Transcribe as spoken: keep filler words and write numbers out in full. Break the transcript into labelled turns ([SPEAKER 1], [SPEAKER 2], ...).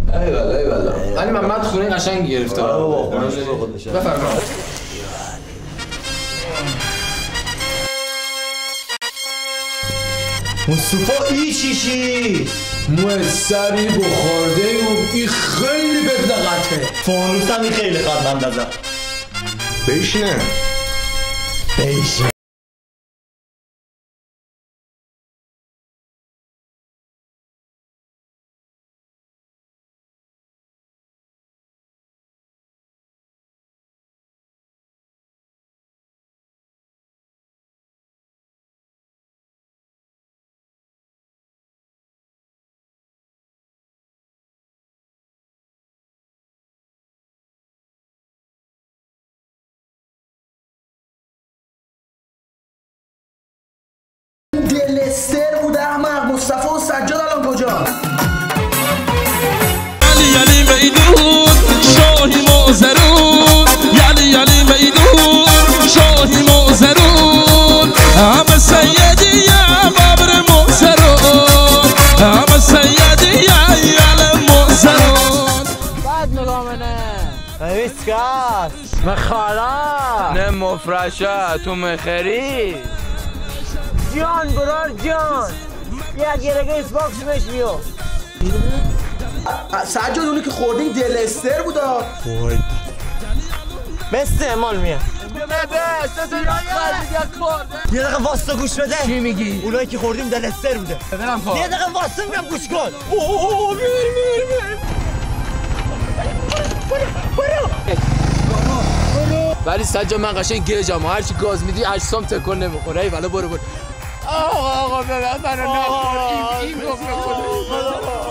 [SPEAKER 1] ای والله ای والله. علی محمد خونه قشنگی گرفته.
[SPEAKER 2] آره بابا خونش به خودش.
[SPEAKER 1] بفرمایید.
[SPEAKER 2] مصطفی ای شیشی
[SPEAKER 1] موثری بخورده و این خیلی بدقته.
[SPEAKER 2] فانوس هم خیلی خواهد من دازم.
[SPEAKER 3] بشینه
[SPEAKER 2] بشینه
[SPEAKER 4] دلستر بوده احمق. مصطفی و سجاد الان کجا؟
[SPEAKER 5] علی علی میدون شاهی موزرون یعنی یعنی میدون شاهی موزرون همه سیدی یا بابر موزرون همه سیدی یا یال موزرون
[SPEAKER 6] بعد نگامنه
[SPEAKER 2] ویسکاس
[SPEAKER 6] مخالا
[SPEAKER 1] نه مفرشه تو مخری.
[SPEAKER 6] جان برار جان یک گرگه ایس باکس بهش بیو.
[SPEAKER 4] سجاد اونی که خوردین دلستر بوده.
[SPEAKER 2] بسته مال میاد
[SPEAKER 6] بده
[SPEAKER 2] یه دقیقه واسطه گوش بده.
[SPEAKER 1] چی میگی؟
[SPEAKER 2] اونایی که خوردیم دلستر بوده.
[SPEAKER 1] برم
[SPEAKER 2] یه دقیقه واسطه میگم گوش کن. اوه بیریم بیریم
[SPEAKER 1] ولی سجاد من قشنگ گیجم. هرچی گاز میدی اجسام تکون نمیخوره. ای والا برو برو. آقا آقا ببر منو نخور. این این گفت نخور.